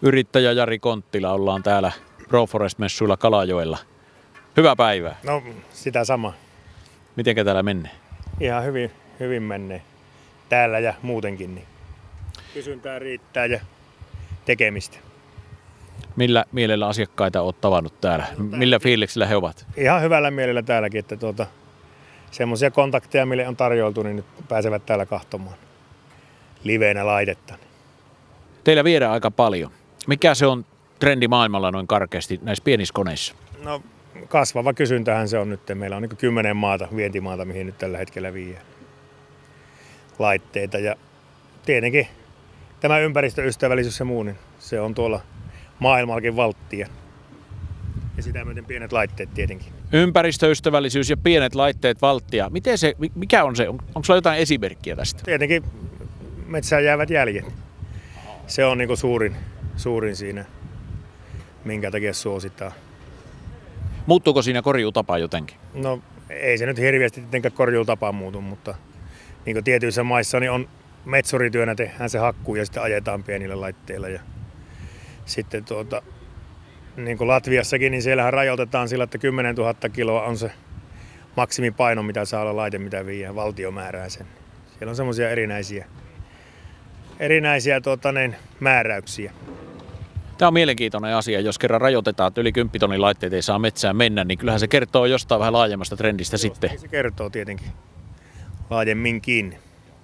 Yrittäjä Jari Konttila, ollaan täällä ProForest-messuilla Kalajoella. Hyvää päivää. No, sitä sama. Mitenkä täällä menee? Ihan hyvin menee. Täällä ja muutenkin. Niin. Kysyntää riittää ja tekemistä. Millä mielellä asiakkaita olet tavannut täällä? Millä fiiliksillä he ovat? Ihan hyvällä mielellä täälläkin, että semmoisia kontakteja, mille on tarjoltu, niin nyt pääsevät täällä katsomaan liveenä laitetta. Teillä viedään aika paljon. Mikä se on trendi maailmalla noin karkeasti näissä pienissä koneissa? No, kasvava kysyntähän se on nyt. Meillä on niin 10 vientimaata, mihin nyt tällä hetkellä viedään laitteita. Ja tietenkin tämä ympäristöystävällisyys ja muu, niin se on tuolla maailmallakin valttia. Ja sitä myöten pienet laitteet tietenkin. Ympäristöystävällisyys ja pienet laitteet valttia. Mikä on se? Onko sulla jotain esimerkkiä tästä? Tietenkin metsään jäävät jäljet. Se on niin suurin siinä, minkä takia suositaan. Muuttuuko siinä korjuutapa jotenkin? No, ei se nyt hirveästi tietenkään korjuutapa muutu, mutta niin kuin tietyissä maissa niin on metsurityönä tehdään se hakkuu ja sitten ajetaan pienillä laitteilla. Ja sitten niin kuin Latviassakin, niin siellähän rajoitetaan sillä, että 10 000 kiloa on se maksimipaino, mitä saa olla laite, mitä viiää. Valtio määrää sen. Siellä on semmoisia erinäisiä määräyksiä. Tämä on mielenkiintoinen asia. Jos kerran rajoitetaan, että yli 10 tonnin laitteet ei saa metsään mennä, niin kyllähän se kertoo jostain vähän laajemmasta trendistä sitten. Se kertoo tietenkin laajemminkin.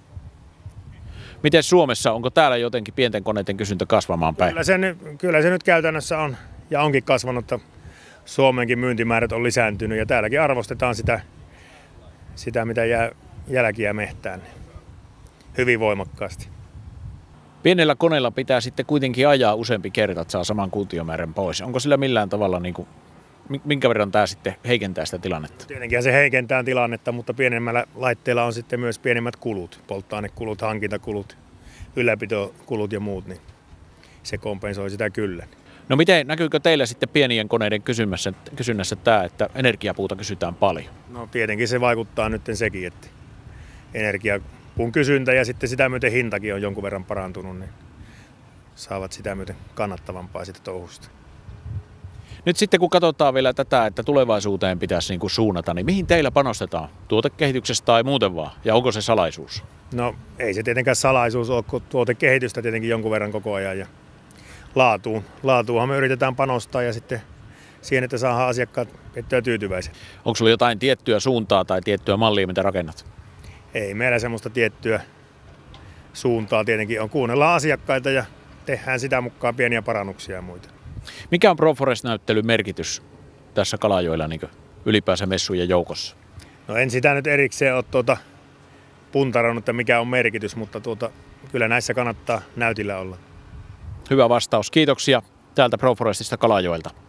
Miten Suomessa, onko täällä jotenkin pienten koneiden kysyntä kasvamaan päin? Kyllä se nyt käytännössä on ja onkin kasvanut, että Suomenkin myyntimäärät on lisääntynyt ja täälläkin arvostetaan sitä mitä jää jälkiä mehtään hyvin voimakkaasti. Pienellä koneella pitää sitten kuitenkin ajaa useampi kerta, että saa saman kuutiomäärän pois. Onko sillä millään tavalla, minkä verran tämä sitten heikentää sitä tilannetta? Tietenkin se heikentää tilannetta, mutta pienemmällä laitteella on sitten myös pienemmät kulut. Polttoainekulut, hankintakulut, ylläpitokulut ja muut, niin se kompensoi sitä kyllä. No miten, näkyykö teillä sitten pienien koneiden kysynnässä tämä, että energiapuuta kysytään paljon? No tietenkin se vaikuttaa nyt sekin, että energiapuun kysyntä ja sitten sitä myöten hintakin on jonkun verran parantunut, niin saavat sitä myöten kannattavampaa sitä touhusta. Nyt sitten kun katsotaan vielä tätä, että tulevaisuuteen pitäisi suunnata, niin mihin teillä panostetaan? Tuotekehityksestä tai muuten vaan? Ja onko se salaisuus? No ei se tietenkään salaisuus ole, kun tuotekehitystä tietenkin jonkun verran koko ajan. Ja laatuunhan me yritetään panostaa ja sitten siihen, että saadaan asiakkaat pettyä tyytyväisiä. Onko sulla jotain tiettyä suuntaa tai tiettyä mallia, mitä rakennat? Ei meillä semmoista tiettyä suuntaa tietenkin on. Kuunnellaan asiakkaita ja tehdään sitä mukaan pieniä parannuksia ja muita. Mikä on ProForest-näyttelyn merkitys tässä Kalajoella ylipäänsä messujen joukossa? No en sitä nyt erikseen ole puntarannut, että mikä on merkitys, mutta kyllä näissä kannattaa näytillä olla. Hyvä vastaus. Kiitoksia täältä ProForestista Kalajoelta.